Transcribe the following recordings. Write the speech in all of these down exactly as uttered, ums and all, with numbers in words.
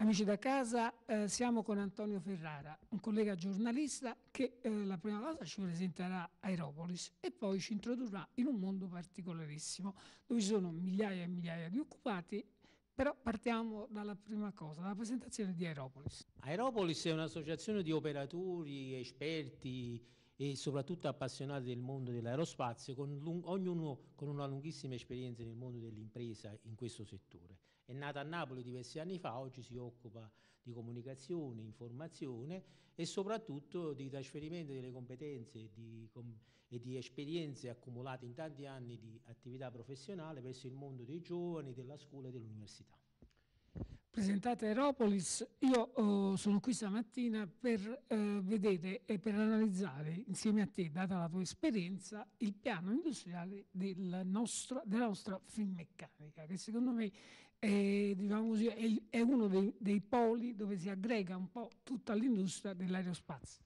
Amici da casa, eh, siamo con Antonio Ferrara, un collega giornalista che eh, la prima cosa ci presenterà Aeropolis e poi ci introdurrà in un mondo particolarissimo dove ci sono migliaia e migliaia di occupati, però partiamo dalla prima cosa, dalla presentazione di Aeropolis. Aeropolis è un'associazione di operatori, esperti e soprattutto appassionati del mondo dell'aerospazio, con lung- ognuno con una lunghissima esperienza nel mondo dell'impresa in questo settore. È nata a Napoli diversi anni fa, oggi si occupa di comunicazione, informazione e soprattutto di trasferimento delle competenze e di, com- e di esperienze accumulate in tanti anni di attività professionale verso il mondo dei giovani, della scuola e dell'università. Presentate Aeropolis, io oh, sono qui stamattina per eh, vedere e per analizzare insieme a te, data la tua esperienza, il piano industriale del nostro, della nostra Finmeccanica, che secondo me è, diciamo così, è, è uno dei, dei poli dove si aggrega un po' tutta l'industria dell'aerospazio.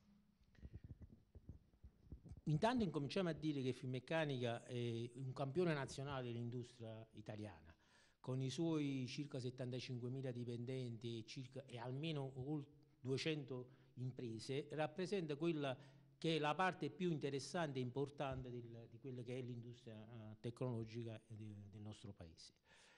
Intanto incominciamo a dire che Finmeccanica è un campione nazionale dell'industria italiana, con i suoi circa settantacinquemila dipendenti e, circa, e almeno duecento imprese, rappresenta quella che è la parte più interessante e importante del, di quella che è l'industria uh, tecnologica de, del nostro paese.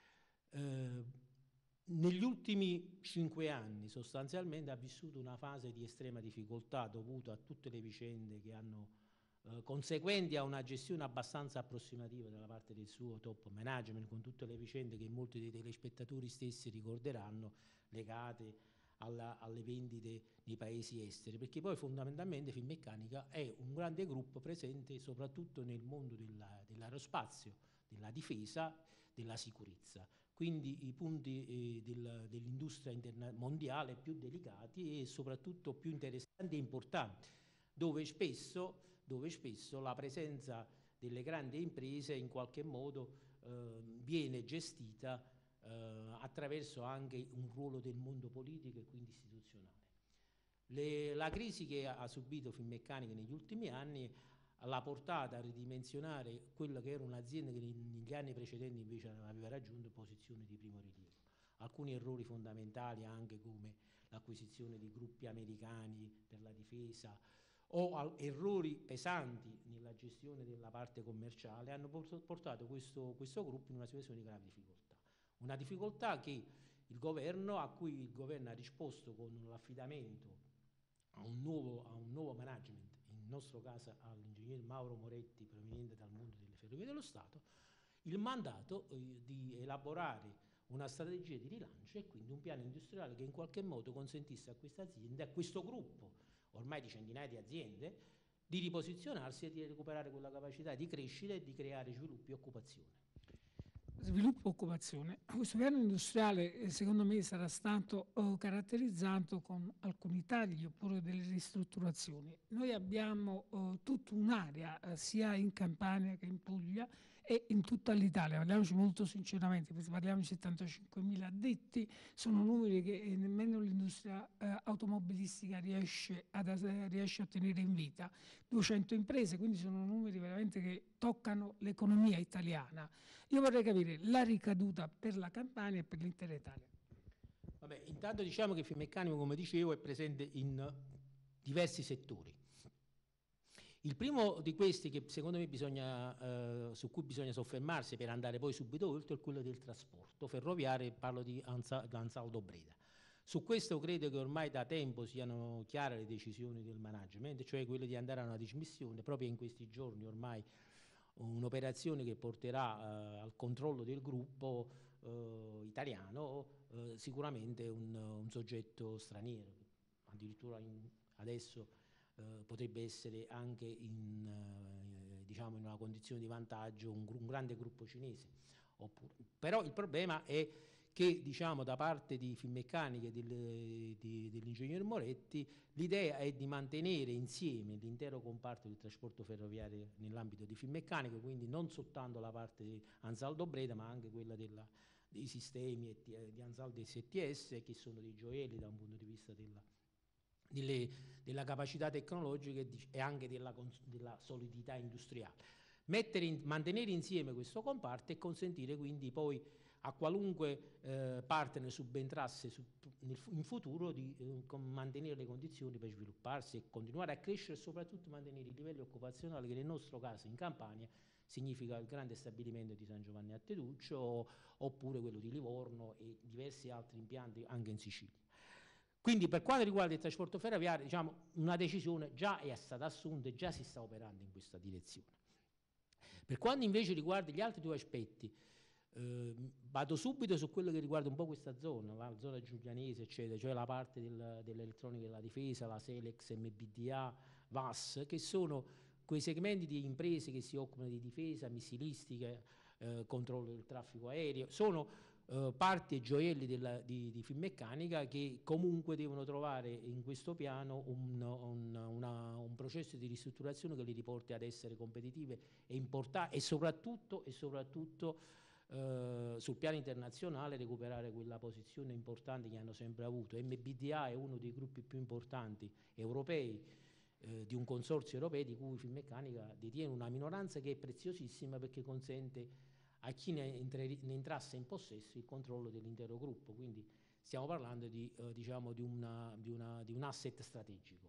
Uh, negli ultimi cinque anni sostanzialmente ha vissuto una fase di estrema difficoltà dovuta a tutte le vicende che hanno Eh, conseguenti a una gestione abbastanza approssimativa da parte del suo top management, con tutte le vicende che molti dei telespettatori stessi ricorderanno legate alla, alle vendite nei paesi esteri, perché poi fondamentalmente Finmeccanica è un grande gruppo presente soprattutto nel mondo della, dell'aerospazio, della difesa, della sicurezza, quindi i punti eh, del, dell'industria mondiale più delicati e soprattutto più interessanti e importanti, dove spesso, dove spesso la presenza delle grandi imprese in qualche modo eh, viene gestita eh, attraverso anche un ruolo del mondo politico e quindi istituzionale. Le, la crisi che ha, ha subito Finmeccanica negli ultimi anni l'ha portata a ridimensionare quella che era un'azienda che negli anni precedenti invece aveva raggiunto posizioni di primo rilievo. Alcuni errori fondamentali anche come l'acquisizione di gruppi americani per la difesa o errori pesanti nella gestione della parte commerciale hanno portato questo, questo gruppo in una situazione di grave difficoltà. Una difficoltà che il governo, a cui il governo ha risposto con l'affidamento a un nuovo, a un nuovo management, in nostro caso all'ingegner Mauro Moretti proveniente dal mondo delle ferrovie dello Stato, il mandato eh, di elaborare una strategia di rilancio e quindi un piano industriale che in qualche modo consentisse a questa azienda, a questo gruppo ormai di centinaia di aziende, di riposizionarsi e di recuperare quella capacità di crescere e di creare sviluppo e occupazione. Sviluppo e occupazione. Questo piano industriale secondo me sarà stato uh, caratterizzato con alcuni tagli oppure delle ristrutturazioni. Noi abbiamo uh, tutta un'area uh, sia in Campania che in Puglia e in tutta l'Italia, parliamoci molto sinceramente, perché parliamo di settantacinquemila addetti, sono numeri che eh, nemmeno l'industria uh, automobilistica riesce, ad, riesce a tenere in vita, duecento imprese, quindi sono numeri veramente che toccano l'economia italiana. Io vorrei capire la ricaduta per la Campania e per l'intera Italia. Vabbè, intanto diciamo che Finmeccanica, come dicevo, è presente in diversi settori. Il primo di questi che secondo me bisogna, eh, su cui bisogna soffermarsi per andare poi subito oltre è quello del trasporto ferroviario, parlo di Ansa, Ansaldo Breda. Su questo credo che ormai da tempo siano chiare le decisioni del management, cioè quelle di andare a una dismissione, proprio in questi giorni ormai un'operazione che porterà eh, al controllo del gruppo eh, italiano eh, sicuramente un, un soggetto straniero, addirittura in, adesso eh, potrebbe essere anche in, eh, diciamo in una condizione di vantaggio un, un grande gruppo cinese. Oppure, però il problema è che diciamo da parte di Finmeccanica e del, di, dell'ingegner Moretti l'idea è di mantenere insieme l'intero comparto del trasporto ferroviario nell'ambito di Finmeccanica, quindi non soltanto la parte di Ansaldo Breda ma anche quella della, dei sistemi di Ansaldo S T S, che sono dei gioielli da un punto di vista della, delle, della capacità tecnologica e anche della, della solidità industriale. Mettere in, mantenere insieme questo comparto e consentire quindi poi a qualunque eh, partner subentrasse su, nel, in futuro di eh, mantenere le condizioni per svilupparsi e continuare a crescere e soprattutto mantenere i livelli occupazionali che nel nostro caso in Campania significa il grande stabilimento di San Giovanni a Teduccio oppure quello di Livorno e diversi altri impianti anche in Sicilia. Quindi per quanto riguarda il trasporto ferroviario, diciamo, una decisione già è stata assunta e già si sta operando in questa direzione. Per quanto invece riguarda gli altri due aspetti, eh, vado subito su quello che riguarda un po' questa zona, la zona giulianese, eccetera, cioè la parte del, dell'elettronica della difesa, la Selex, M B D A, V A S, che sono quei segmenti di imprese che si occupano di difesa, missilistica, eh, controllo del traffico aereo, sono Uh, parti e gioielli della, di, di Finmeccanica che comunque devono trovare in questo piano un, un, una, un processo di ristrutturazione che li riporti ad essere competitive e importanti e soprattutto, e soprattutto uh, sul piano internazionale recuperare quella posizione importante che hanno sempre avuto. M B D A è uno dei gruppi più importanti europei eh, di un consorzio europeo di cui Finmeccanica detiene una minoranza che è preziosissima perché consente a chi ne, entre, ne entrasse in possesso il controllo dell'intero gruppo, quindi stiamo parlando di, eh, diciamo di, una, di, una, di un asset strategico.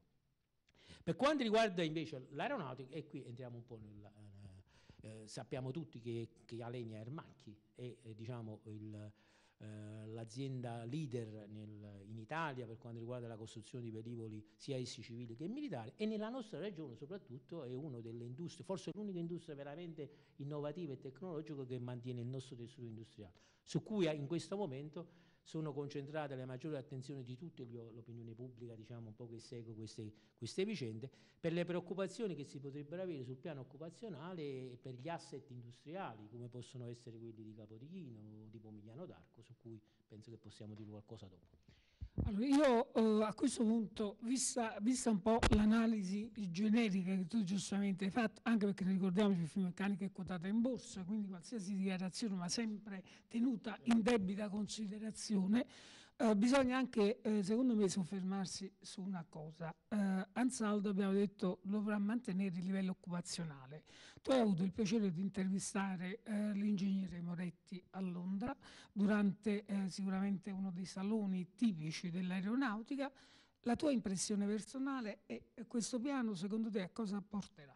Per quanto riguarda invece l'aeronautica, e qui entriamo un po' nel, eh, eh, sappiamo tutti che, che Alenia Aermacchi è eh, diciamo il, eh, l'azienda leader nel, in Italia per quanto riguarda la costruzione di velivoli sia essi civili che militari, e nella nostra regione soprattutto è una delle industrie, forse l'unica industria veramente innovativa e tecnologica che mantiene il nostro tessuto industriale, su cui in questo momento sono concentrate le maggiori attenzioni di tutta l'opinione pubblica, diciamo un po' che segue queste, queste vicende, per le preoccupazioni che si potrebbero avere sul piano occupazionale e per gli asset industriali, come possono essere quelli di Capodichino o di Pomigliano d'Arco, su cui penso che possiamo dire qualcosa dopo. Allora, io eh, a questo punto, vista, vista un po' l'analisi generica che tu giustamente hai fatto, anche perché ricordiamoci che Finmeccanica è quotata in borsa, quindi qualsiasi dichiarazione va sempre tenuta in debita considerazione, eh, bisogna anche, eh, secondo me, soffermarsi su una cosa. Eh, Ansaldo, abbiamo detto, dovrà mantenere il livello occupazionale. Tu hai avuto il piacere di intervistare eh, l'ingegnere Moretti a Londra durante eh, sicuramente uno dei saloni tipici dell'aeronautica. La tua impressione personale e questo piano secondo te a cosa porterà?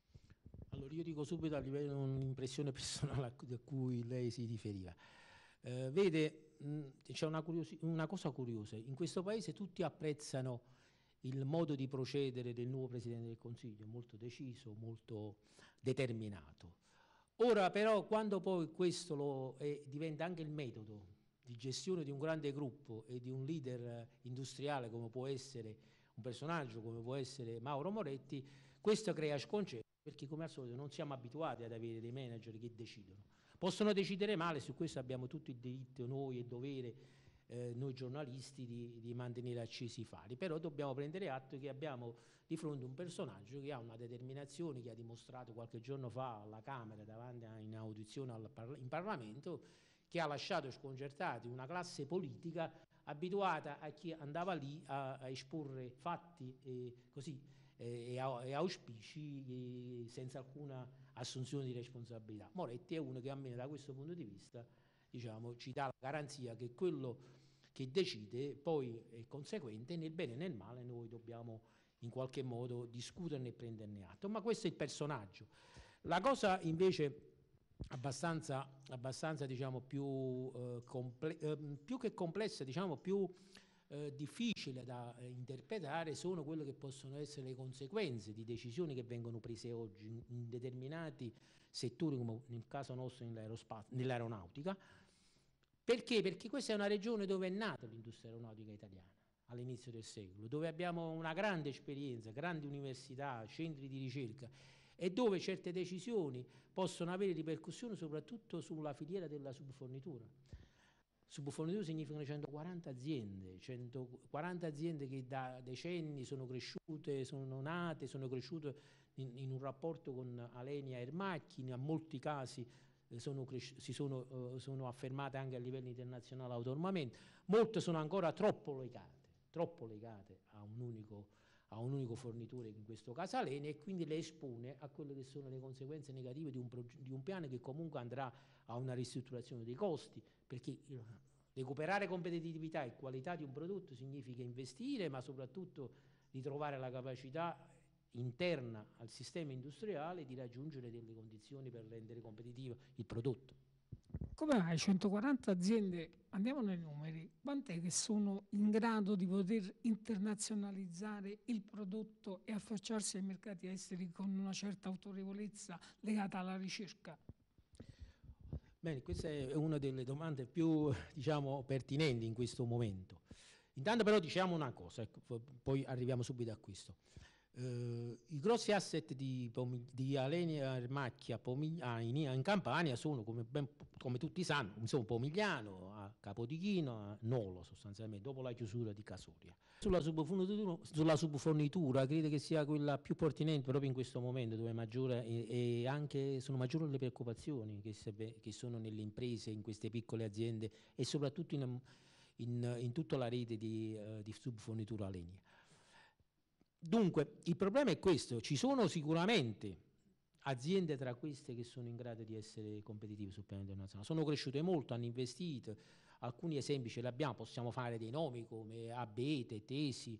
Allora io dico subito a livello un'impressione personale a cui lei si riferiva. Eh, vede, c'è una, una cosa curiosa, in questo paese tutti apprezzano il modo di procedere del nuovo Presidente del Consiglio, molto deciso, molto determinato. Ora però quando poi questo lo, eh, diventa anche il metodo di gestione di un grande gruppo e di un leader industriale come può essere un personaggio come può essere Mauro Moretti, questo crea sconcerto perché come al solito non siamo abituati ad avere dei manager che decidono. Possono decidere male, su questo abbiamo tutto il diritto noi e dovere eh, noi giornalisti di, di mantenere accesi i fari, però dobbiamo prendere atto che abbiamo di fronte un personaggio che ha una determinazione che ha dimostrato qualche giorno fa alla Camera davanti a, in audizione al parla- in Parlamento, che ha lasciato sconcertati una classe politica abituata a chi andava lì a, a esporre fatti e così e, e auspici e senza alcuna assunzione di responsabilità. Moretti è uno che almeno da questo punto di vista diciamo, ci dà la garanzia che quello che decide poi è conseguente, nel bene e nel male noi dobbiamo in qualche modo discuterne e prenderne atto, ma questo è il personaggio. La cosa invece abbastanza, abbastanza diciamo più, eh, comple- eh, più che complessa, diciamo più eh, difficile da eh, interpretare sono quelle che possono essere le conseguenze di decisioni che vengono prese oggi in, in determinati settori, come nel caso nostro nell'aeronautica. Perché? Perché questa è una regione dove è nata l'industria aeronautica italiana all'inizio del secolo, dove abbiamo una grande esperienza, grandi università, centri di ricerca e dove certe decisioni possono avere ripercussioni soprattutto sulla filiera della subfornitura. Subfornitura significano centoquaranta aziende, centoquaranta aziende che da decenni sono cresciute, sono nate, sono cresciute in, in un rapporto con Alenia Aermacchi, in molti casi eh, sono si sono, eh, sono affermate anche a livello internazionale autonomamente, molte sono ancora troppo legate, troppo legate a un unico a un unico fornitore, in questo caso Alenia, e quindi le espone a quelle che sono le conseguenze negative di un, di un piano che comunque andrà a una ristrutturazione dei costi, perché recuperare competitività e qualità di un prodotto significa investire, ma soprattutto ritrovare la capacità interna al sistema industriale di raggiungere delle condizioni per rendere competitivo il prodotto. Come mai centoquaranta aziende, andiamo nei numeri, quant'è che sono in grado di poter internazionalizzare il prodotto e affacciarsi ai mercati esteri con una certa autorevolezza legata alla ricerca? Bene, questa è una delle domande più, diciamo, pertinenti in questo momento. Intanto però diciamo una cosa, ecco, poi arriviamo subito a questo. Uh, I grossi asset di, di Alenia Ermacchia Pomiglia, in, in Campania sono, come, ben, come tutti sanno, insomma, Pomigliano, a Capodichino, a Nolo sostanzialmente, dopo la chiusura di Casoria. Sulla subfornitura, sulla subfornitura credo che sia quella più pertinente proprio in questo momento, dove maggiore e, e anche sono maggiori le preoccupazioni che, se, che sono nelle imprese, in queste piccole aziende e soprattutto in, in, in tutta la rete di, uh, di subfornitura Alenia. Dunque, il problema è questo: ci sono sicuramente aziende tra queste che sono in grado di essere competitive sul piano internazionale, sono cresciute molto, hanno investito, alcuni esempi ce li abbiamo, possiamo fare dei nomi come Abete, Tesi,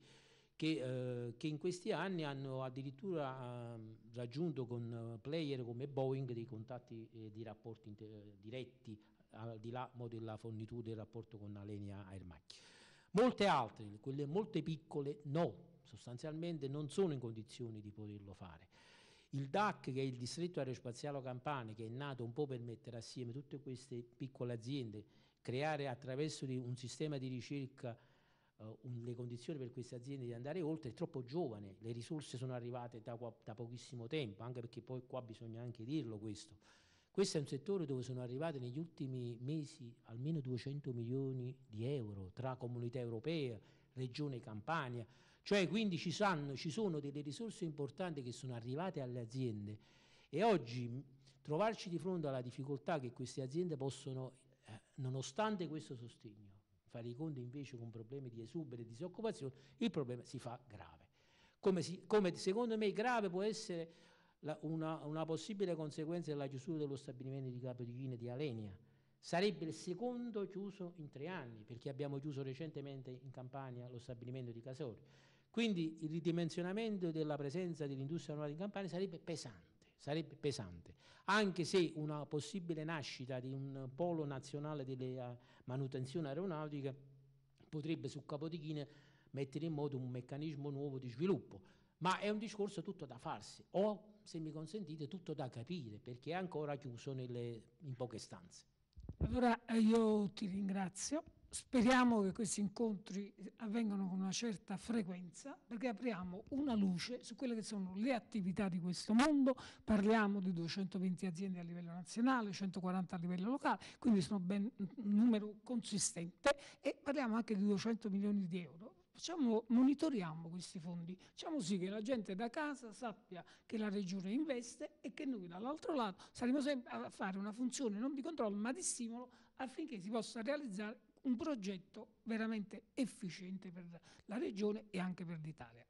che, eh, che in questi anni hanno addirittura eh, raggiunto con player come Boeing dei contatti e di rapporti diretti, al di là della fornitura del rapporto con Alenia Aermacchi. Molte altre, quelle molte piccole, no. Sostanzialmente non sono in condizioni di poterlo fare. Il D A C, che è il distretto aerospaziale Campania, che è nato un po' per mettere assieme tutte queste piccole aziende, creare attraverso un sistema di ricerca uh, un, le condizioni per queste aziende di andare oltre, è troppo giovane, le risorse sono arrivate da, da pochissimo tempo, anche perché poi qua bisogna anche dirlo questo. Questo è un settore dove sono arrivate negli ultimi mesi almeno duecento milioni di euro tra comunità europea, regione Campania. Cioè, quindi ci, sanno, ci sono delle risorse importanti che sono arrivate alle aziende, e oggi trovarci di fronte alla difficoltà che queste aziende possono, eh, nonostante questo sostegno, fare i conti invece con problemi di esubero e di disoccupazione, il problema si fa grave. Come, si, come secondo me grave può essere la, una, una possibile conseguenza della chiusura dello stabilimento di Capodichino e di Alenia. Sarebbe il secondo chiuso in tre anni, perché abbiamo chiuso recentemente in Campania lo stabilimento di Casoria. Quindi il ridimensionamento della presenza dell'industria aeronautica in Campania sarebbe pesante, sarebbe pesante, anche se una possibile nascita di un polo nazionale della manutenzione aeronautica potrebbe su Capodichino mettere in moto un meccanismo nuovo di sviluppo, ma è un discorso tutto da farsi, o, se mi consentite, tutto da capire, perché è ancora chiuso nelle, in poche stanze. Allora io ti ringrazio. Speriamo che questi incontri avvengano con una certa frequenza, perché apriamo una luce su quelle che sono le attività di questo mondo. Parliamo di duecentoventi aziende a livello nazionale, centoquaranta a livello locale, quindi sono ben un numero consistente, e parliamo anche di duecento milioni di euro. Facciamo, monitoriamo questi fondi, facciamo sì che la gente da casa sappia che la regione investe e che noi dall'altro lato saremo sempre a fare una funzione non di controllo ma di stimolo, affinché si possa realizzare un progetto veramente efficiente per la regione e anche per l'Italia.